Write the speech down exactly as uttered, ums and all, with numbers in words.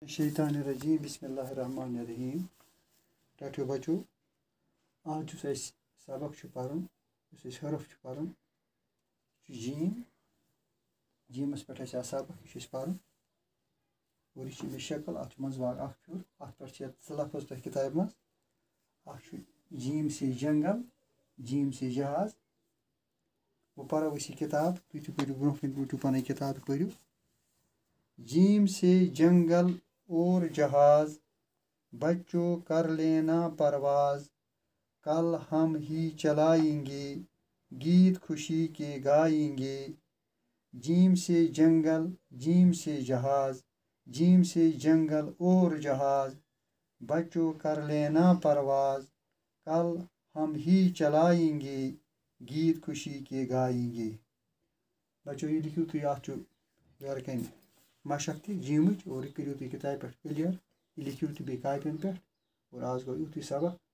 शैतानिर्रजीम बिस्मिल्लाहिर्रहमानिर्रहीम। टठियो बच्चों, आज जुस अस सबक पढ़न जुस अस हरफ पढ़न जीम जीमस पे सबक यह पढ़न और यह शक्ल अत मंजबाग अख फिर अत पे लफज तह किताब मज जीम से जंगल जीम से जहाज। वो पढ़ो अस यह किताब तुम तु पढ़ो ब्रोह कन पन किताब पढ़ो। जीम से जंगल और जहाज बच्चों कर लेना परवाज, कल हम ही चलाएंगे गीत खुशी के गाएंगे। जीम से जंगल जीम से जहाज जीम से जंगल और जहाज बच्चों कर लेना परवाज, कल हम ही चलाएंगे गीत खुशी के गाएंगे। बच्चों ये लिखियो तुम अत घर कन मशक थी जीम और यह करो तुम किताब पे क्लियर। यह लिखियो तुम बे कापियन पे और आज गो युत सबक।